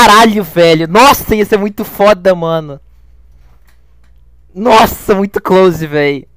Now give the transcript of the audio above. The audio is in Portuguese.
Caralho, velho. Nossa, ia ser muito foda, mano. Nossa, muito close, velho.